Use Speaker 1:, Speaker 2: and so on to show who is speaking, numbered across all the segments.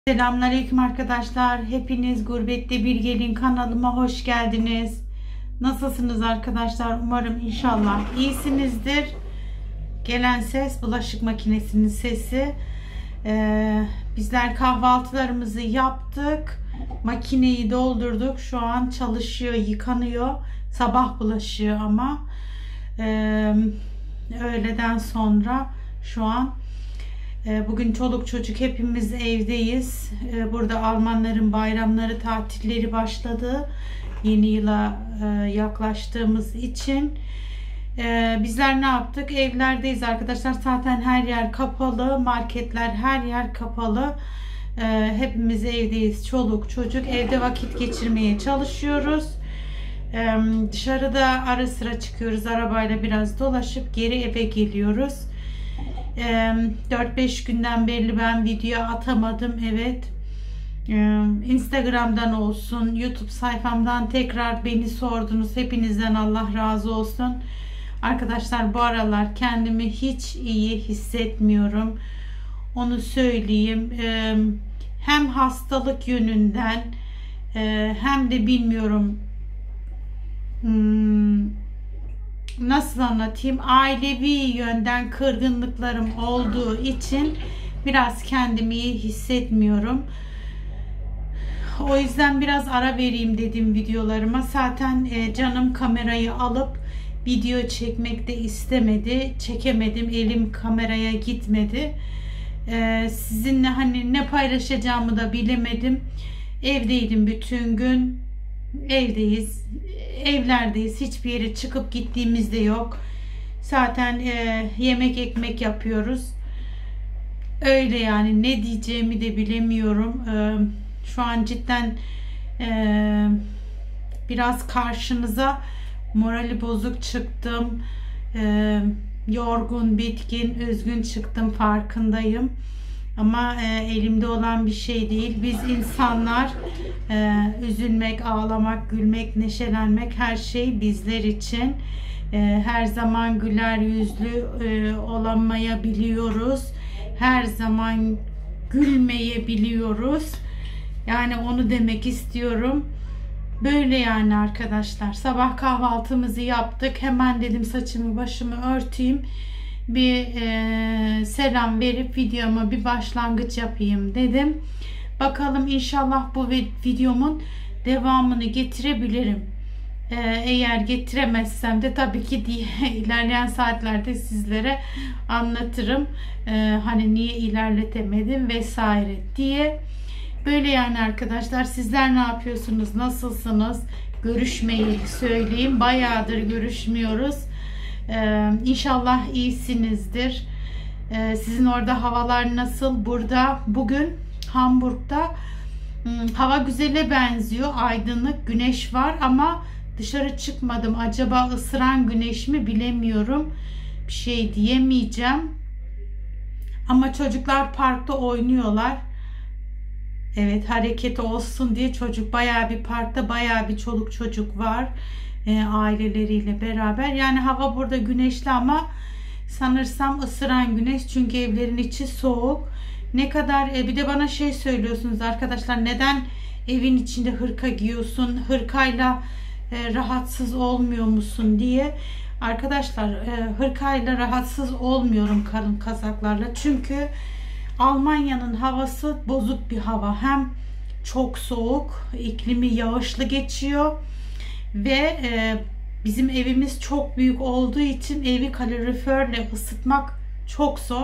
Speaker 1: Selamünaleyküm arkadaşlar. Hepiniz Gurbette Bir Gelin kanalıma hoş geldiniz. Nasılsınız arkadaşlar? Umarım inşallah iyisinizdir. Gelen ses bulaşık makinesinin sesi. Bizler kahvaltılarımızı yaptık. Makineyi doldurduk. Şu an çalışıyor, yıkanıyor. Sabah bulaşığı ama. Öğleden sonra şu an. Bugün çoluk çocuk hepimiz evdeyiz. Burada Almanların bayramları, tatilleri başladı. Yeni yıla yaklaştığımız için. Bizler ne yaptık? Evlerdeyiz arkadaşlar. Zaten her yer kapalı. Marketler, her yer kapalı. Hepimiz evdeyiz. Çoluk çocuk. Evde vakit geçirmeye çalışıyoruz. Dışarıda ara sıra çıkıyoruz. Arabayla biraz dolaşıp geri eve geliyoruz. 4-5 günden beri ben video atamadım. Evet. Instagram'dan olsun, YouTube sayfamdan tekrar beni sordunuz. Hepinizden Allah razı olsun. Arkadaşlar bu aralar kendimi hiç iyi hissetmiyorum. Onu söyleyeyim. Hem hastalık yönünden hem de bilmiyorum nasıl anlatayım, ailevi yönden kırgınlıklarım olduğu için biraz kendimi iyi hissetmiyorum. O yüzden biraz ara vereyim dedim videolarıma. Zaten canım kamerayı alıp video çekmek de istemedi. Çekemedim. Elim kameraya gitmedi. Sizinle hani ne paylaşacağımı da bilemedim. Evdeydim bütün gün. Evdeyiz. Evlerdeyiz. Hiçbir yere çıkıp gittiğimiz de yok. Zaten yemek ekmek yapıyoruz. Öyle yani, ne diyeceğimi de bilemiyorum. Şu an cidden biraz karşınıza morali bozuk çıktım. Yorgun, bitkin, üzgün çıktım, farkındayım. Ama elimde olan bir şey değil. Biz insanlar üzülmek, ağlamak, gülmek, neşelenmek, her şey bizler için. Her zaman güler yüzlü olamayabiliyoruz. Her zaman gülmeyebiliyoruz. Yani onu demek istiyorum. Böyle yani arkadaşlar. Sabah kahvaltımızı yaptık. Hemen dedim saçımı başımı örteyim. Bir selam verip videoma bir başlangıç yapayım dedim. Bakalım inşallah bu videomun devamını getirebilirim. Eğer getiremezsem de tabii ki ilerleyen saatlerde sizlere anlatırım. Hani niye ilerletemedim vesaire diye. Böyle yani arkadaşlar, sizler ne yapıyorsunuz? Nasılsınız? Görüşmeyi söyleyeyim. Bayağıdır görüşmüyoruz. İnşallah iyisinizdir. Sizin orada havalar nasıl? Burada bugün Hamburg'da hava güzele benziyor. Aydınlık, güneş var ama dışarı çıkmadım. Acaba ısıran güneş mi bilemiyorum. Bir şey diyemeyeceğim. Ama çocuklar parkta oynuyorlar. Evet, hareket olsun diye çocuk bayağı bir parkta, bayağı bir çoluk çocuk var. Aileleriyle beraber. Yani hava burada güneşli ama sanırsam ısıran güneş, çünkü evlerin içi soğuk. Ne kadar bir de bana şey söylüyorsunuz arkadaşlar, neden evin içinde hırka giyiyorsun, hırkayla rahatsız olmuyor musun diye. Arkadaşlar hırkayla rahatsız olmuyorum, kalın kazaklarla, çünkü Almanya'nın havası bozuk bir hava. Hem çok soğuk, iklimi yağışlı geçiyor ve bizim evimiz çok büyük olduğu için evi kaloriferle ısıtmak çok zor.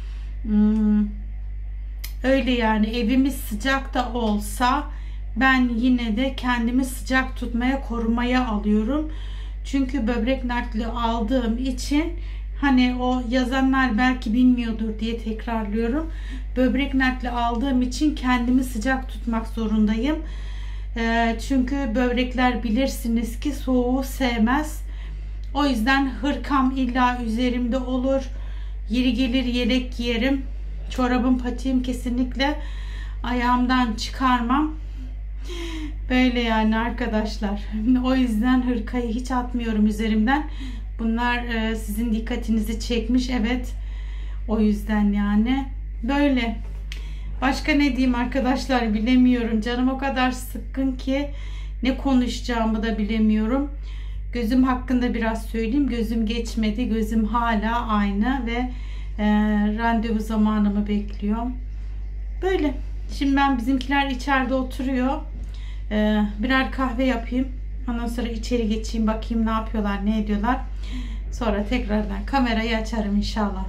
Speaker 1: Öyle yani, evimiz sıcak da olsa ben yine de kendimi sıcak tutmaya, korumaya alıyorum. Çünkü böbrek nakli aldığım için, hani o yazanlar belki bilmiyordur diye tekrarlıyorum. Böbrek nakli aldığım için kendimi sıcak tutmak zorundayım. Çünkü böbrekler bilirsiniz ki soğuğu sevmez. O yüzden hırkam illa üzerimde olur. Yeri gelir yelek giyerim. Çorabım, patiğim kesinlikle ayağımdan çıkarmam. Böyle yani arkadaşlar. O yüzden hırkayı hiç atmıyorum üzerimden. Bunlar sizin dikkatinizi çekmiş. Evet. O yüzden yani. Böyle. Başka ne diyeyim arkadaşlar, bilemiyorum. Canım o kadar sıkkın ki ne konuşacağımı da bilemiyorum. Gözüm hakkında biraz söyleyeyim. Gözüm geçmedi. Gözüm hala aynı ve randevu zamanımı bekliyorum. Böyle. Şimdi ben, bizimkiler içeride oturuyor. Birer kahve yapayım. Ondan sonra içeri geçeyim, bakayım ne yapıyorlar, ne ediyorlar. Sonra tekrardan kamerayı açarım inşallah.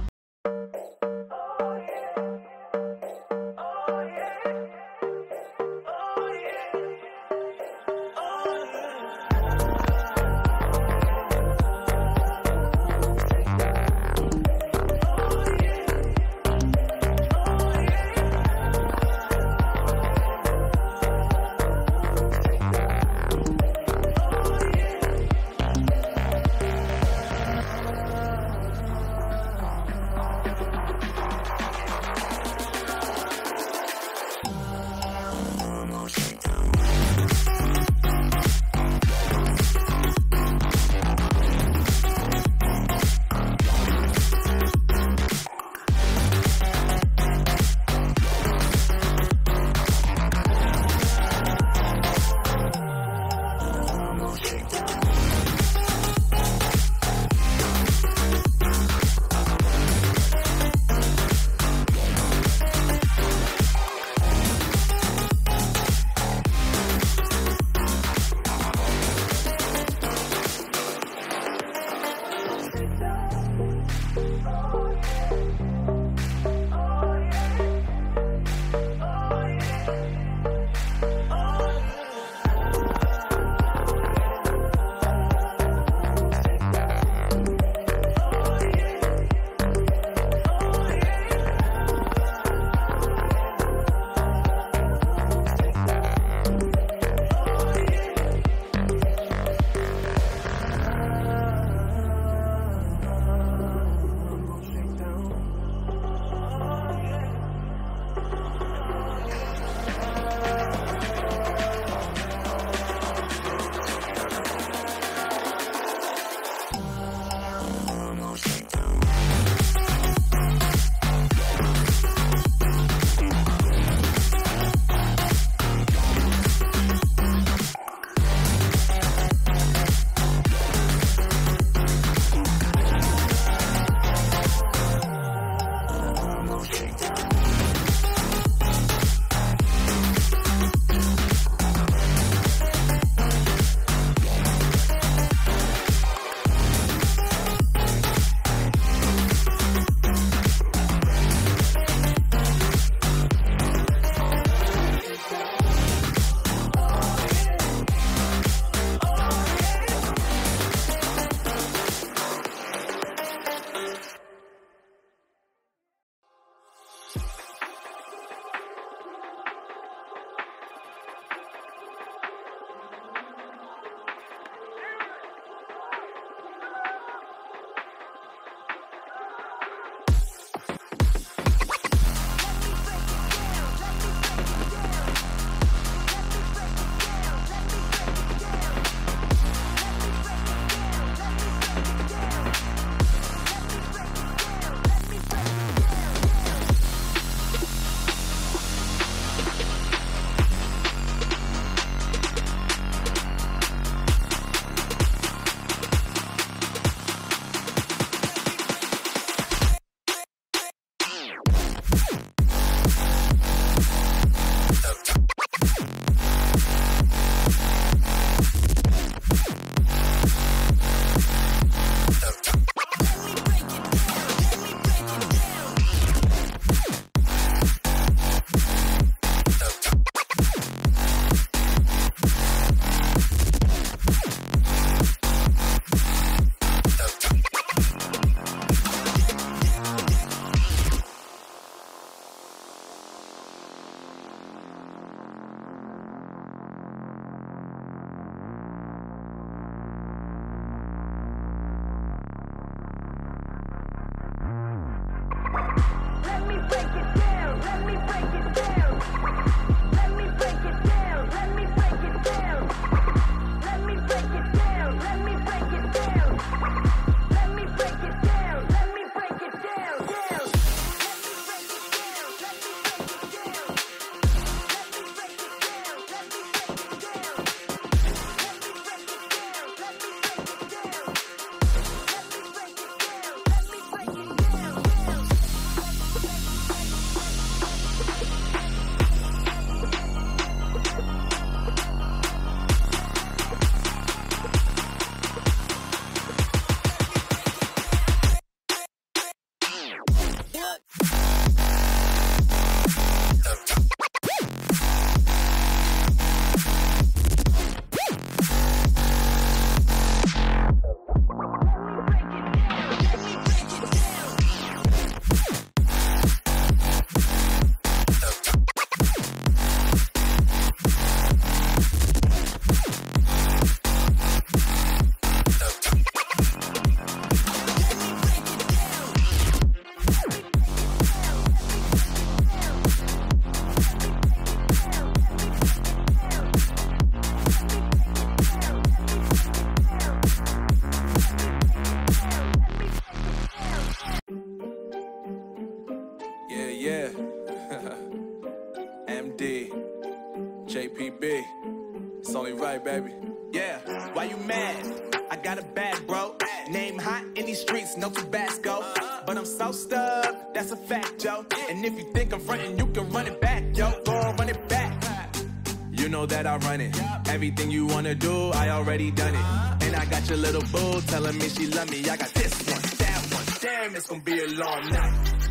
Speaker 2: MD, JPB, it's only right, baby. Yeah, why you mad? I got a bag, bro. Name hot in these streets, no Tabasco. But I'm so stuck, that's a fact, yo. And if you think I'm frontin', you can run it back, yo. Go on, run it back. You know that I run it. Everything you wanna do, I already done it. And I got your little boo telling me she love me. I got this one, that one. Damn, it's gonna be a long night.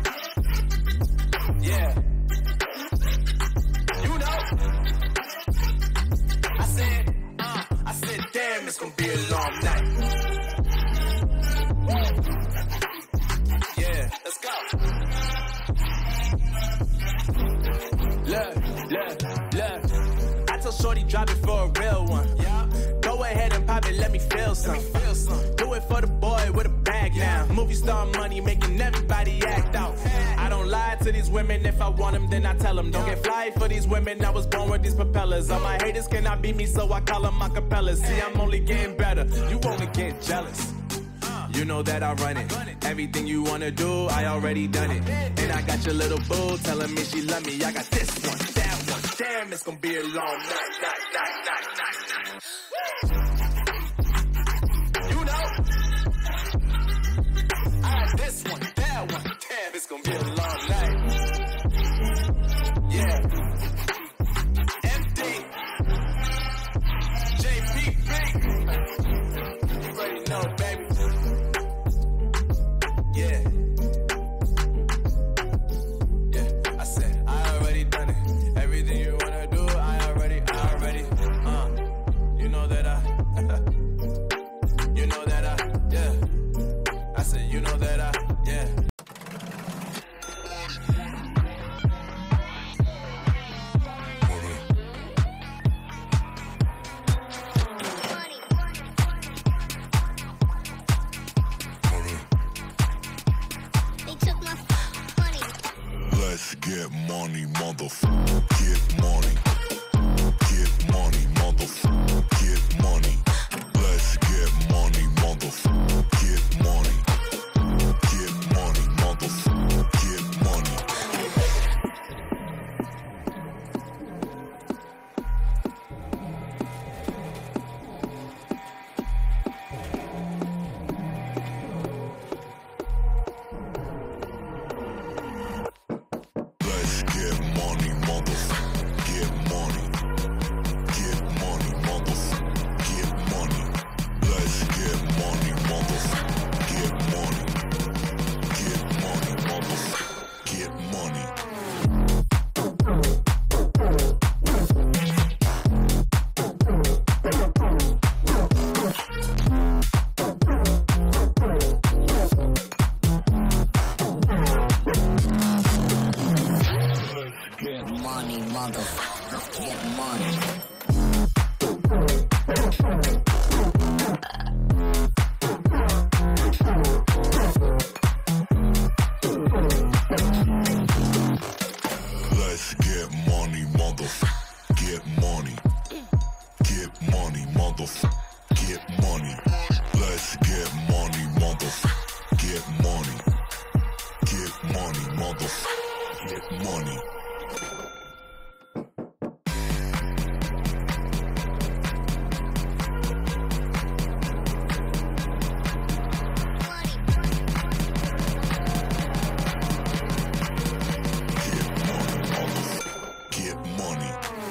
Speaker 2: Yeah. You know. I said, damn, it's gonna be a long night. Yeah, let's go. Look. I told Shorty drop it for a real one. Yeah. Go ahead and pop it, let me feel some. Do it for the boy with a bag now. Movie star money making everybody act out. I don't lie to these women, if I want them, then I tell them. Don't get fly for these women, I was born with these propellers. All my haters cannot beat me, so I call them acapellas. See, I'm only getting better, you only get jealous. You know that I run it. Everything you wanna do, I already done it. And I got your little boo telling me she love me. I got this one, that one. Damn, it's gonna be a long night. You know? I got this one, that one. Damn, it's gonna be a long night. Yeah. MD. JPB. You already know, baby. Yeah. I said, I already done it. Everything you wanna do, I already. You know that yeah. I said, you know that yeah.
Speaker 3: Let's get money, motherfucker. Get money. Get money, motherfucker. Get money. Let's get money, motherfucker. Get money. Get money, motherfucker. Get money. Let's get money, motherfucker. Get money. Get money, motherfucker. Get money. Let's get money, motherfucker. Get money. Get money, motherfucker. Get money.
Speaker 4: Get money, motherfucker. Get money.
Speaker 3: Let's get money, motherfucker. Get money. Get money, motherfucker. Get money. Let's get money, motherfucker. Get money. Get money, motherfucker. Get money. Get money.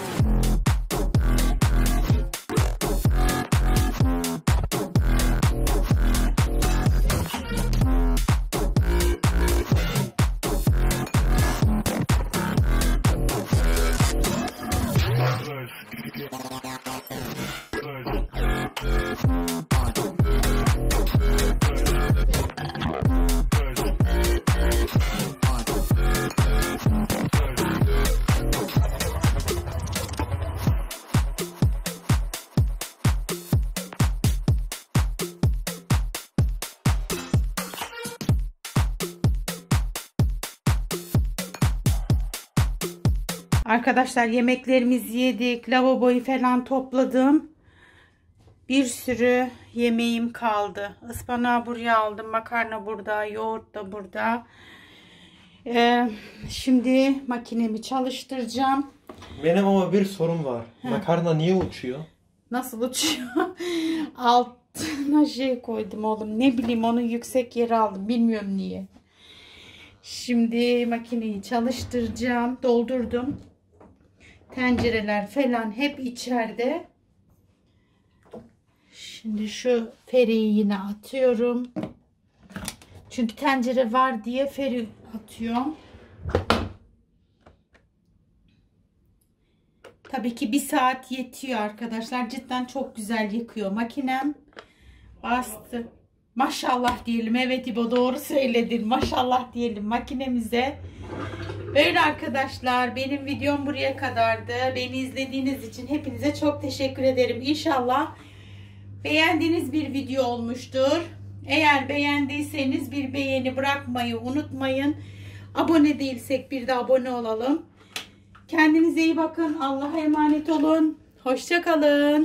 Speaker 1: Arkadaşlar yemeklerimizi yedik. Lavaboyu falan topladım. Bir sürü yemeğim kaldı. Ispanağı buraya aldım. Makarna burada. Yoğurt da burada. Şimdi makinemi çalıştıracağım.
Speaker 5: Benim ama bir sorun var. Makarna niye uçuyor?
Speaker 1: Nasıl uçuyor? Altına şey koydum oğlum. Ne bileyim, onu yüksek yere aldım. Bilmiyorum niye. Şimdi makineyi çalıştıracağım. Doldurdum. Tencereler falan hep içeride. Şimdi şu feriyi yine atıyorum. Çünkü tencere var diye feri atıyorum. Tabii ki 1 saat yetiyor arkadaşlar. Cidden çok güzel yıkıyor makinem. Bastı. Maşallah diyelim. Evet İbo, doğru söyledin. Maşallah diyelim makinemize. Böyle arkadaşlar, benim videom buraya kadardı. Beni izlediğiniz için hepinize çok teşekkür ederim. İnşallah beğendiğiniz bir video olmuştur. Eğer beğendiyseniz bir beğeni bırakmayı unutmayın. Abone değilsek bir de abone olalım. Kendinize iyi bakın. Allah'a emanet olun. Hoşça kalın.